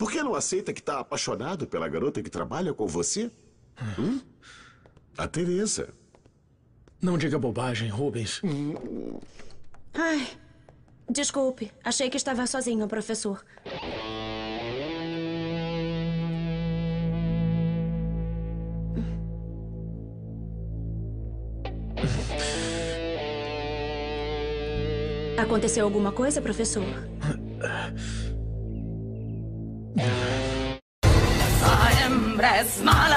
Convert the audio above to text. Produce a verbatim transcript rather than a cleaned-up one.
Por que não aceita que está apaixonado pela garota que trabalha com você? Hum? A Teresa. Não diga bobagem, Rubens. Ai, desculpe. Achei que estava sozinho, professor. Aconteceu alguma coisa, professor? I am Brasmala.